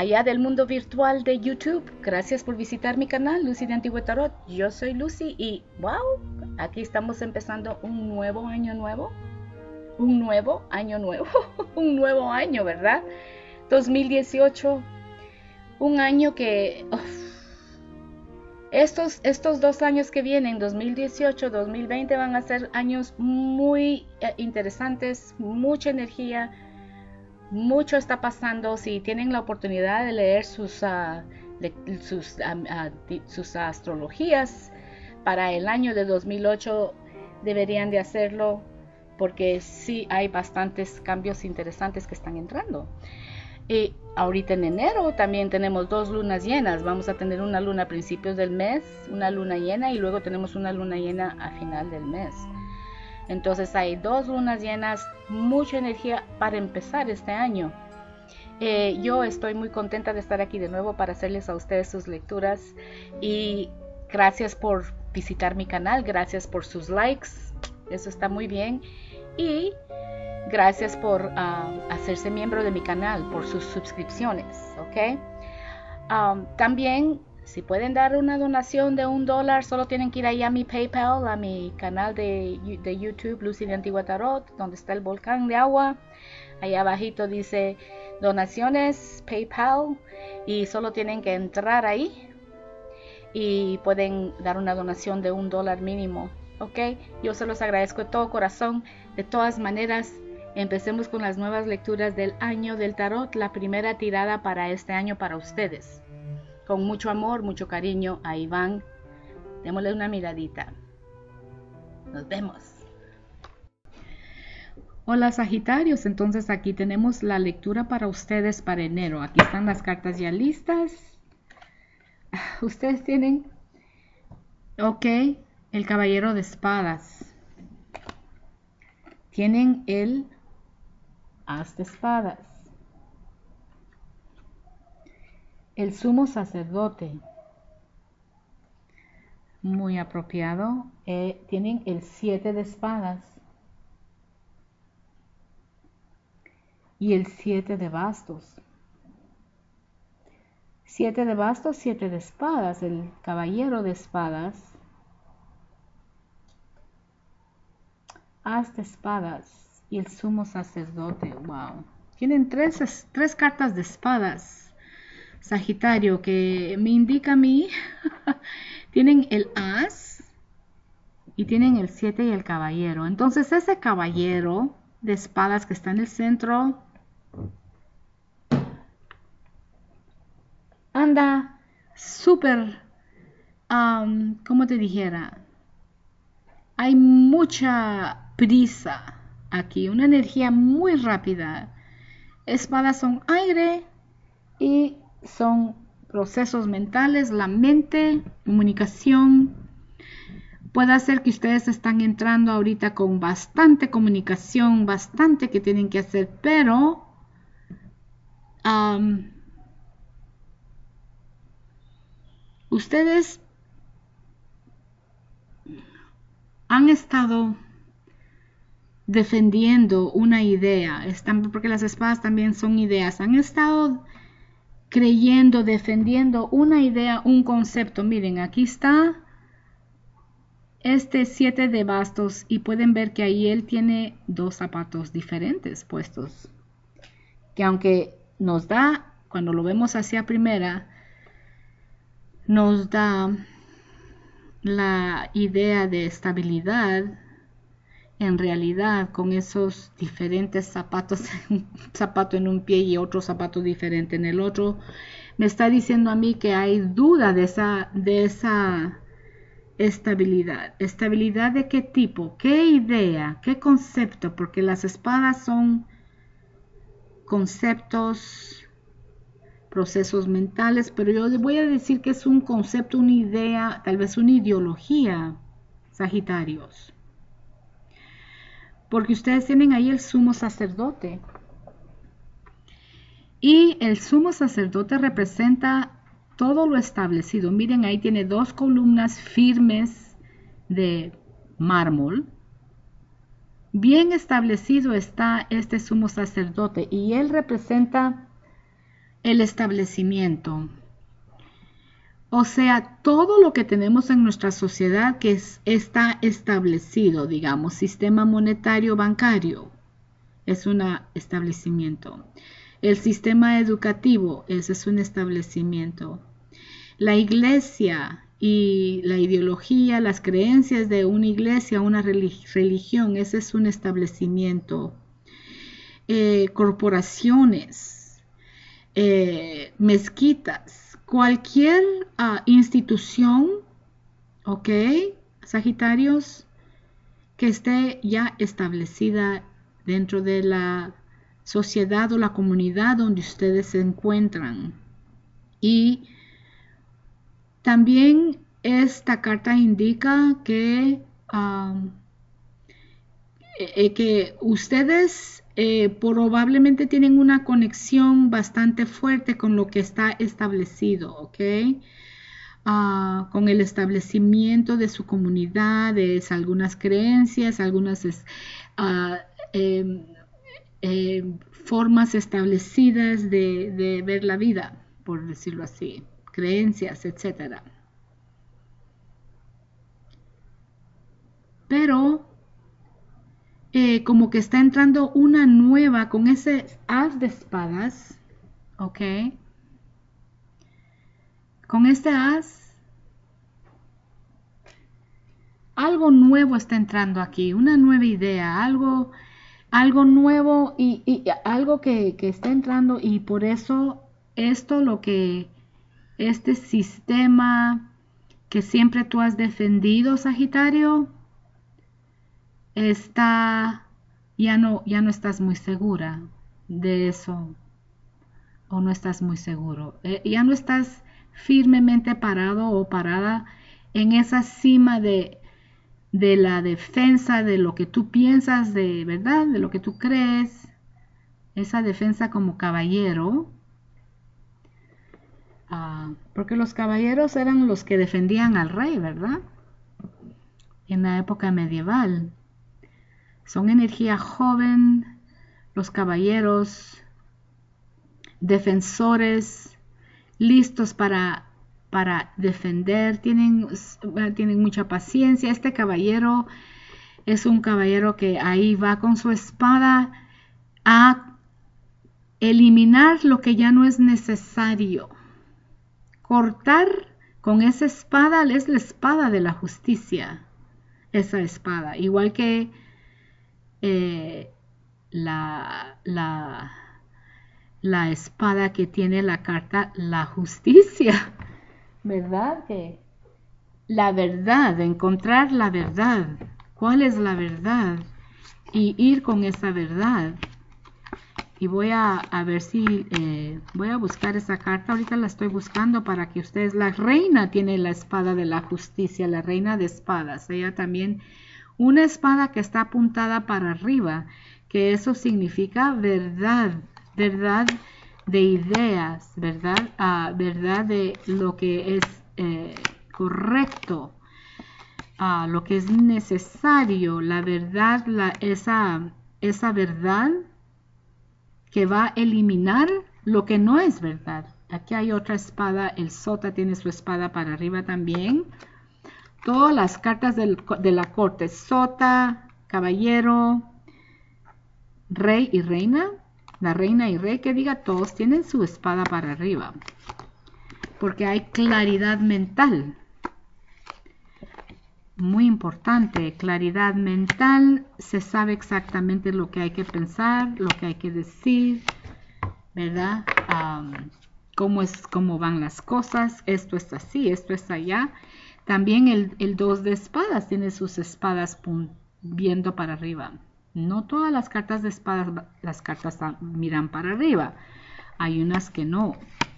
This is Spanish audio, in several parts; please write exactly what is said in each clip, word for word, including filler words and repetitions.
allá del mundo virtual de YouTube. Gracias por visitar mi canal, Lucy de Antigua Tarot. Yo soy Lucy y wow, aquí estamos empezando un nuevo año nuevo. Un nuevo año nuevo. Un nuevo año, ¿verdad? dos mil dieciocho. Un año que... Uf, estos, estos dos años que vienen, dos mil dieciocho, dos mil veinte, van a ser años muy eh, interesantes, mucha energía. Mucho está pasando. Si tienen la oportunidad de leer sus, uh, de, sus, uh, uh, sus astrologías para el año de dos mil ocho, deberían de hacerlo, porque sí hay bastantes cambios interesantes que están entrando. Y ahorita en enero también tenemos dos lunas llenas. Vamos a tener una luna a principios del mes, una luna llena, y luego tenemos una luna llena a final del mes. Entonces hay dos lunas llenas, mucha energía para empezar este año. Eh, yo estoy muy contenta de estar aquí de nuevo para hacerles a ustedes sus lecturas. Y gracias por visitar mi canal, gracias por sus likes, eso está muy bien. Y gracias por uh, hacerse miembro de mi canal, por sus suscripciones, ¿ok? Um, también... Si pueden dar una donación de un dólar, solo tienen que ir ahí a mi PayPal, a mi canal de, de YouTube, Lucy de Antigua Tarot, donde está el volcán de agua. Ahí abajito dice donaciones, PayPal, y solo tienen que entrar ahí y pueden dar una donación de un dólar mínimo, ¿ok? Yo se los agradezco de todo corazón. De todas maneras, empecemos con las nuevas lecturas del año del tarot, la primera tirada para este año para ustedes. Con mucho amor, mucho cariño, ahí van. Démosle una miradita. Nos vemos. Hola Sagitarios, entonces aquí tenemos la lectura para ustedes para enero. Aquí están las cartas ya listas. Ustedes tienen, ok, el Caballero de Espadas. Tienen el As de Espadas. El Sumo Sacerdote, muy apropiado. Eh, tienen el Siete de Espadas y el Siete de Bastos. Siete de Bastos, Siete de Espadas, el Caballero de Espadas, As de Espadas y el Sumo Sacerdote. Wow, tienen tres, tres cartas de espadas, Sagitario, que me indica a mí. Tienen el As y tienen el siete y el Caballero. Entonces ese Caballero de Espadas que está en el centro anda súper, um, ¿cómo te dijera? Hay mucha prisa aquí, una energía muy rápida. Espadas son aire y son procesos mentales, la mente, comunicación. Puede ser que ustedes están entrando ahorita con bastante comunicación, bastante que tienen que hacer, pero um, ustedes han estado defendiendo una idea, están, porque las espadas también son ideas, han estado creyendo, defendiendo una idea, un concepto. Miren, aquí está este siete de bastos y pueden ver que ahí él tiene dos zapatos diferentes puestos, que aunque nos da, cuando lo vemos hacia primera, nos da la idea de estabilidad. En realidad, con esos diferentes zapatos, un zapato en un pie y otro zapato diferente en el otro, me está diciendo a mí que hay duda de esa, de esa estabilidad. ¿Estabilidad de qué tipo? ¿Qué idea? ¿Qué concepto? Porque las espadas son conceptos, procesos mentales, pero yo les voy a decir que es un concepto, una idea, tal vez una ideología, Sagitarios. Porque ustedes tienen ahí el Sumo Sacerdote. Y el Sumo Sacerdote representa todo lo establecido. Miren, ahí tiene dos columnas firmes de mármol. Bien establecido está este Sumo Sacerdote. Y él representa el establecimiento. O sea, todo lo que tenemos en nuestra sociedad que es, está establecido, digamos, sistema monetario bancario, es un establecimiento. El sistema educativo, ese es un establecimiento. La iglesia y la ideología, las creencias de una iglesia, una religión, ese es un establecimiento. Eh, corporaciones, eh, mezquitas, cualquier uh, institución, ok, Sagitarios, que esté ya establecida dentro de la sociedad o la comunidad donde ustedes se encuentran. Y también esta carta indica que, um, eh, que ustedes eh, probablemente tienen una conexión bastante fuerte con lo que está establecido, ¿ok? Uh, con el establecimiento de su comunidad, de algunas creencias, algunas uh, eh, eh, formas establecidas de, de ver la vida, por decirlo así, creencias, etcétera. Pero eh, como que está entrando una nueva con ese as de espadas, ¿ok? Con este as, algo nuevo está entrando aquí, una nueva idea, algo, algo nuevo y, y algo que, que está entrando, y por eso esto lo que, este sistema que siempre tú has defendido, Sagitario, está, ya no, ya no estás muy segura de eso, o no estás muy seguro, eh, ya no estás firmemente parado o parada en esa cima de, de la defensa de lo que tú piensas, de verdad, de lo que tú crees, esa defensa como caballero, uh, porque los caballeros eran los que defendían al rey, ¿verdad? En la época medieval. Son energía joven, los caballeros, defensores, listos para, para defender, tienen, tienen mucha paciencia. Este caballero es un caballero que ahí va con su espada a eliminar lo que ya no es necesario. Cortar con esa espada es la espada de la justicia, esa espada, igual que Eh, la, la, la espada que tiene la carta la justicia, ¿verdad? Que la verdad, encontrar la verdad, cuál es la verdad y ir con esa verdad. Y voy a, a ver si eh, voy a buscar esa carta, ahorita la estoy buscando para que ustedes, la reina tiene la espada de la justicia, la reina de espadas, ella también. Una espada que está apuntada para arriba, que eso significa verdad, verdad de ideas, verdad, uh, verdad de lo que es eh, correcto, uh, lo que es necesario, la verdad, la, esa, esa verdad que va a eliminar lo que no es verdad. Aquí hay otra espada, el Sota tiene su espada para arriba también. Todas las cartas del, de la corte, Sota, caballero, rey y reina, la reina y rey que diga, todos tienen su espada para arriba, porque hay claridad mental, muy importante, claridad mental, se sabe exactamente lo que hay que pensar, lo que hay que decir, ¿verdad? Um, cómo es, cómo van las cosas, esto es así, esto es allá. También el, el dos de espadas tiene sus espadas viendo para arriba. No todas las cartas de espadas, las cartas miran para arriba. Hay unas que no.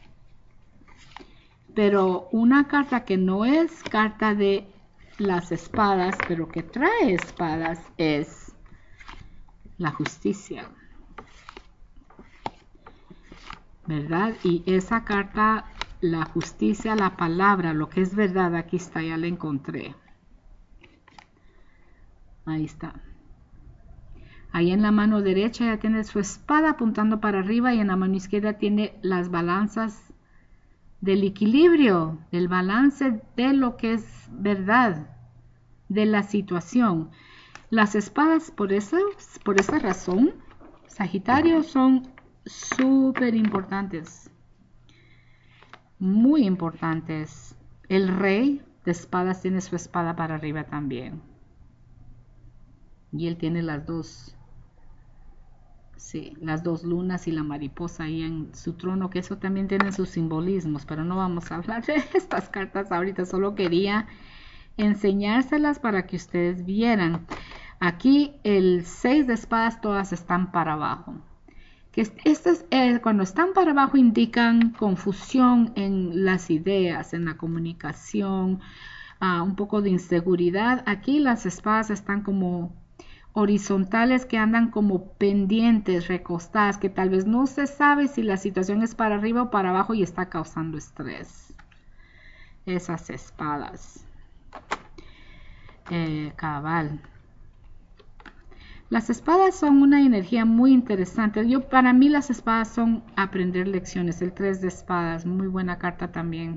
Pero una carta que no es carta de las espadas, pero que trae espadas, es la justicia. ¿Verdad? Y esa carta, la justicia, la palabra, lo que es verdad, aquí está, ya la encontré. Ahí está. Ahí en la mano derecha ya tiene su espada apuntando para arriba y en la mano izquierda tiene las balanzas del equilibrio, del balance de lo que es verdad, de la situación. Las espadas, por esa, por esa razón, Sagitario, son súper importantes, muy importantes. El rey de espadas tiene su espada para arriba también. Y él tiene las dos, sí, las dos lunas y la mariposa ahí en su trono, que eso también tiene sus simbolismos, pero no vamos a hablar de estas cartas ahorita, solo quería enseñárselas para que ustedes vieran. Aquí el seis de espadas todas están para abajo. Que estas, eh, cuando están para abajo indican confusión en las ideas, en la comunicación, uh, un poco de inseguridad. Aquí las espadas están como horizontales, que andan como pendientes, recostadas, que tal vez no se sabe si la situación es para arriba o para abajo y está causando estrés. Esas espadas. Eh, cabal. Las espadas son una energía muy interesante. Yo, para mí las espadas son aprender lecciones. El tres de espadas, muy buena carta también.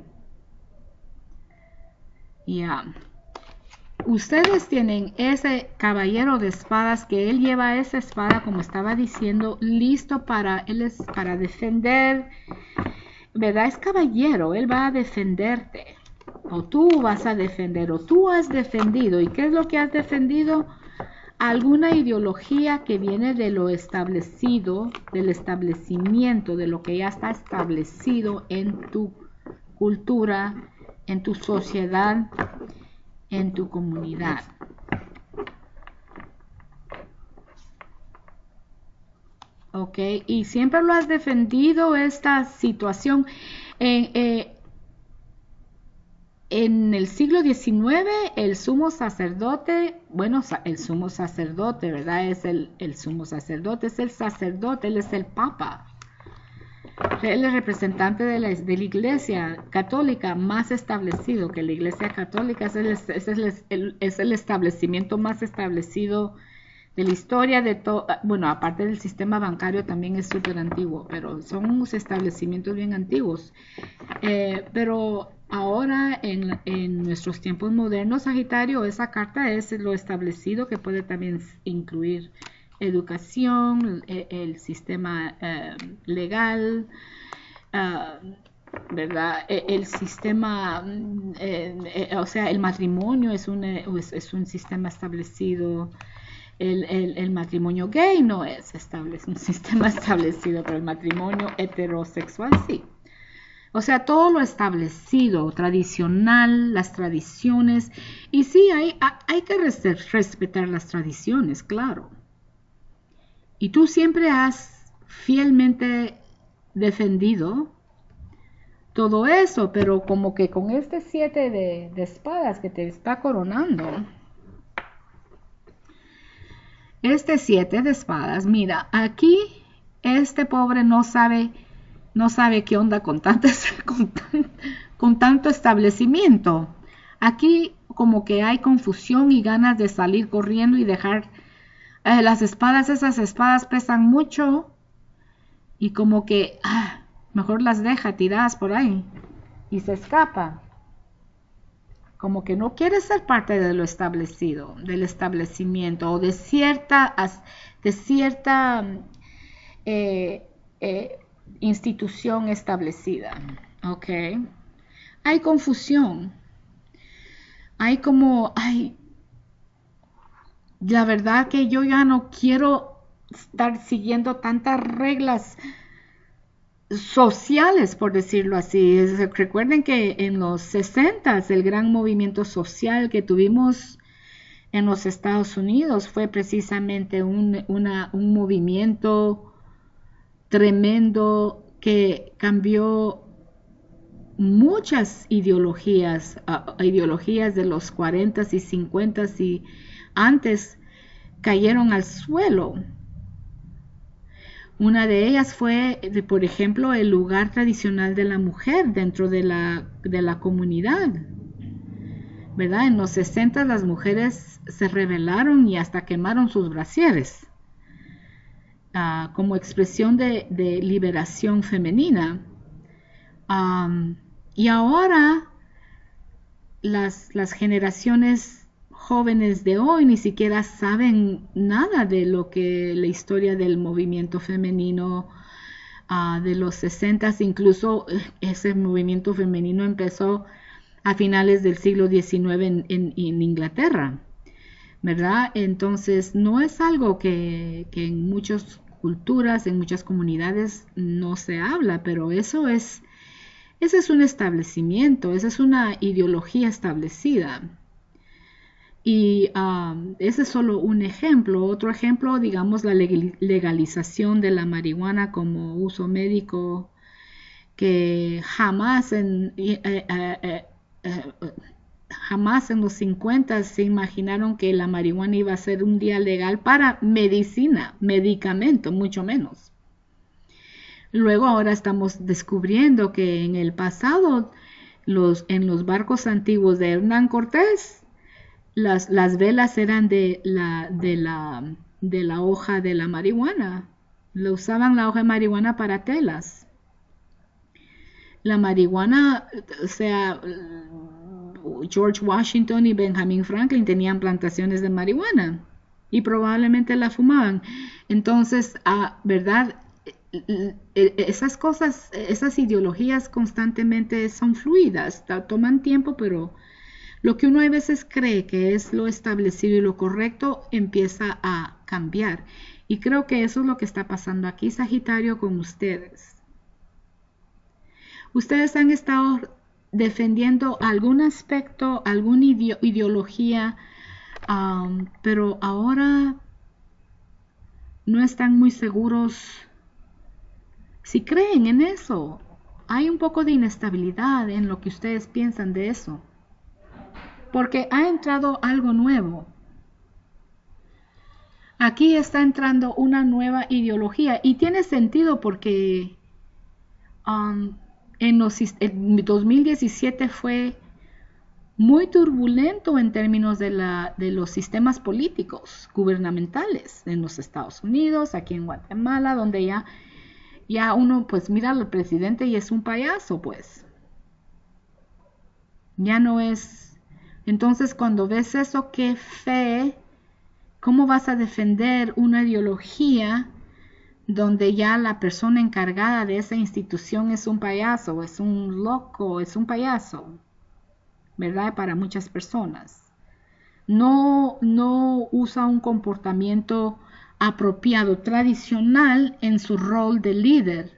Ya. Yeah. Ustedes tienen ese caballero de espadas, que él lleva esa espada, como estaba diciendo, listo para, él es para defender, ¿verdad? Es caballero, él va a defenderte. O tú vas a defender, o tú has defendido. ¿Y qué es lo que has defendido? Alguna ideología que viene de lo establecido, del establecimiento, de lo que ya está establecido en tu cultura, en tu sociedad, en tu comunidad. Ok, y siempre lo has defendido esta situación. Eh, eh, En el siglo diecinueve, el sumo sacerdote, bueno, el sumo sacerdote, ¿verdad? Es el, el sumo sacerdote, es el sacerdote, él es el papa. Él es representante de la, de la iglesia católica más establecido, que la iglesia católica es el, es el, el, es el establecimiento más establecido de la historia de todo. Bueno, aparte del sistema bancario también es súper antiguo, pero son unos establecimientos bien antiguos. Eh, pero ahora en, en nuestros tiempos modernos, Sagitario, esa carta es lo establecido, que puede también incluir educación, el, el sistema eh, legal, uh, ¿verdad? El, el sistema, eh, eh, o sea, el matrimonio es un, es, es un sistema establecido. El, el, el matrimonio gay no es establecido, un sistema establecido, pero el matrimonio heterosexual sí. O sea, todo lo establecido, tradicional, las tradiciones. Y sí, hay, hay que respetar las tradiciones, claro. Y tú siempre has fielmente defendido todo eso, pero como que con este siete de, de espadas que te está coronando, este siete de espadas, mira, aquí este pobre no sabe, no sabe qué onda con, tantas, con, tan, con tanto establecimiento. Aquí como que hay confusión y ganas de salir corriendo y dejar eh, las espadas, esas espadas pesan mucho y como que ah, mejor las deja tiradas por ahí y se escapa. Como que no quiere ser parte de lo establecido, del establecimiento o de cierta, de cierta eh, eh, institución establecida. Ok. Hay confusión. Hay como, ay, la verdad que yo ya no quiero estar siguiendo tantas reglas sociales, por decirlo así. Recuerden que en los sesentas el gran movimiento social que tuvimos en los Estados Unidos fue precisamente un, una, un movimiento tremendo que cambió muchas ideologías, uh, ideologías de los cuarentas y cincuentas y antes cayeron al suelo. Una de ellas fue, por ejemplo, el lugar tradicional de la mujer dentro de la, de la comunidad, ¿verdad? En los sesenta las mujeres se rebelaron y hasta quemaron sus brasieres, uh, como expresión de, de liberación femenina. Um, y ahora las, las generaciones jóvenes de hoy ni siquiera saben nada de lo que la historia del movimiento femenino uh, de los sesentas, incluso ese movimiento femenino empezó a finales del siglo diecinueve en, en, en Inglaterra, ¿verdad? Entonces no es algo que, que en muchas culturas, en muchas comunidades no se habla, pero eso es Ese es un establecimiento, esa es una ideología establecida. Y um, ese es solo un ejemplo. Otro ejemplo, digamos, la legalización de la marihuana como uso médico, que jamás en, eh, eh, eh, eh, jamás en los cincuenta se imaginaron que la marihuana iba a ser un día legal para medicina, medicamento, mucho menos. Luego ahora estamos descubriendo que en el pasado, los, en los barcos antiguos de Hernán Cortés, las, las velas eran de la, de, la, de la hoja de la marihuana. Lo usaban la hoja de marihuana para telas. La marihuana, o sea, George Washington y Benjamin Franklin tenían plantaciones de marihuana y probablemente la fumaban. Entonces, ah, ¿verdad? Esas cosas, esas ideologías constantemente son fluidas, toman tiempo, pero lo que uno a veces cree que es lo establecido y lo correcto empieza a cambiar. Y creo que eso es lo que está pasando aquí, Sagitario, con ustedes. Ustedes han estado defendiendo algún aspecto, alguna ide ideología, um, pero ahora no están muy seguros si creen en eso. Hay un poco de inestabilidad en lo que ustedes piensan de eso, porque ha entrado algo nuevo. Aquí está entrando una nueva ideología y tiene sentido porque um, en, los, en dos mil diecisiete fue muy turbulento en términos de, la, de los sistemas políticos gubernamentales en los Estados Unidos, aquí en Guatemala, donde ya ya uno pues mira al presidente y es un payaso, pues. Ya no es. Entonces cuando ves eso, qué fe, ¿cómo vas a defender una ideología donde ya la persona encargada de esa institución es un payaso, es un loco, es un payaso? ¿Verdad? Para muchas personas. No, no usa un comportamiento apropiado, tradicional en su rol de líder.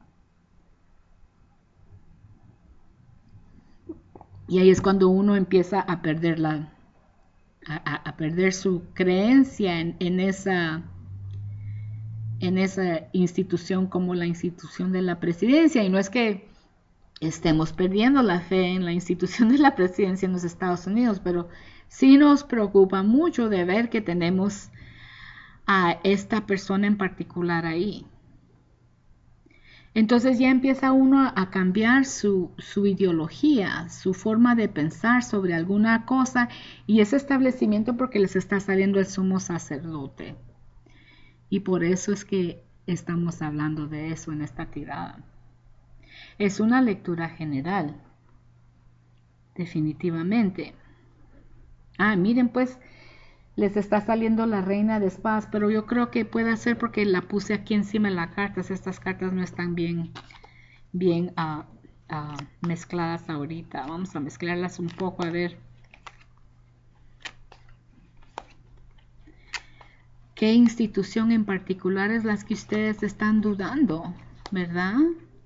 Y ahí es cuando uno empieza a perder la, a, a perder su creencia en, en esa, en esa institución como la institución de la presidencia. Y no es que estemos perdiendo la fe en la institución de la presidencia en los Estados Unidos, pero sí nos preocupa mucho de ver que tenemos a esta persona en particular ahí. Entonces ya empieza uno a cambiar su, su ideología, su forma de pensar sobre alguna cosa, y ese establecimiento porque les está saliendo el sumo sacerdote. Y por eso es que estamos hablando de eso en esta tirada. Es una lectura general, definitivamente. Ah, miren pues, les está saliendo la reina de espadas, pero yo creo que puede ser porque la puse aquí encima de las cartas. Estas cartas no están bien, bien uh, uh, mezcladas ahorita. Vamos a mezclarlas un poco, a ver. ¿Qué institución en particular es las que ustedes están dudando, verdad?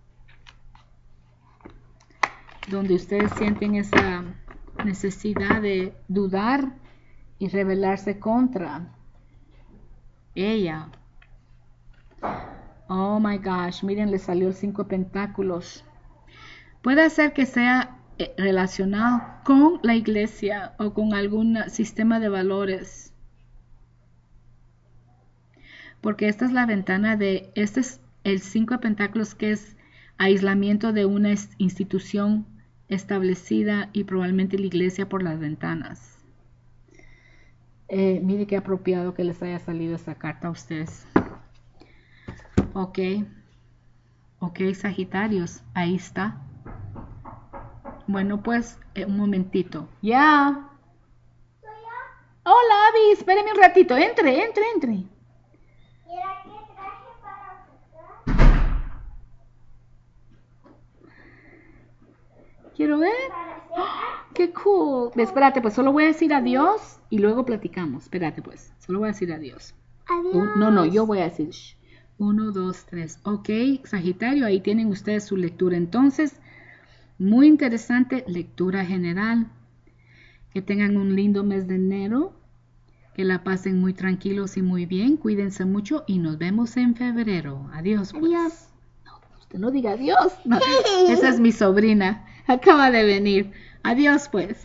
Donde ustedes sienten esa necesidad de dudar y rebelarse contra ella. Oh my gosh, miren, le salió el cinco de pentáculos. Puede ser que sea relacionado con la iglesia o con algún sistema de valores, porque esta es la ventana de, este es el cinco de pentáculos, que es aislamiento de una institución establecida y probablemente la iglesia por las ventanas. Eh, mire qué apropiado que les haya salido esa carta a ustedes. Ok. Ok, Sagitarios. Ahí está. Bueno, pues, eh, un momentito. Ya. Hola, Abby. Espéreme un ratito. Entre, entre, entre. Mira qué traje para jugar. Quiero ver. ¡Ah! ¡Qué cool! Espérate, pues solo voy a decir adiós y luego platicamos. Espérate, pues. Solo voy a decir adiós. Adiós. Un- no, no, yo voy a decir shh. Uno, dos, tres. Ok, Sagitario, ahí tienen ustedes su lectura. Entonces, muy interesante lectura general. Que tengan un lindo mes de enero. Que la pasen muy tranquilos y muy bien. Cuídense mucho y nos vemos en febrero. Adiós, pues. Adiós. No, usted no diga adiós. No, esa es mi sobrina. Acaba de venir. Adiós, pues.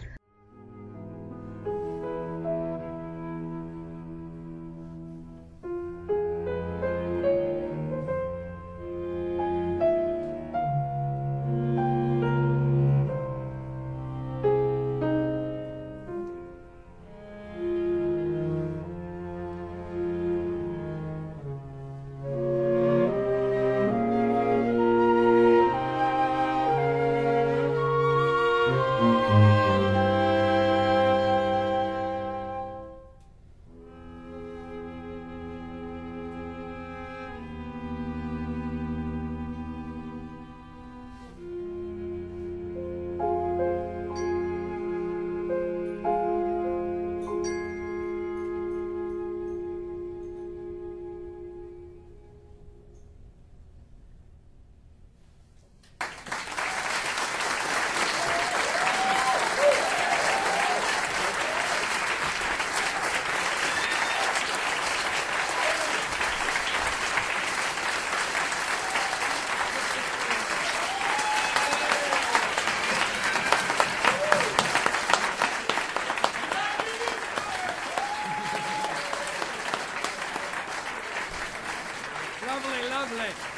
Lovely, lovely.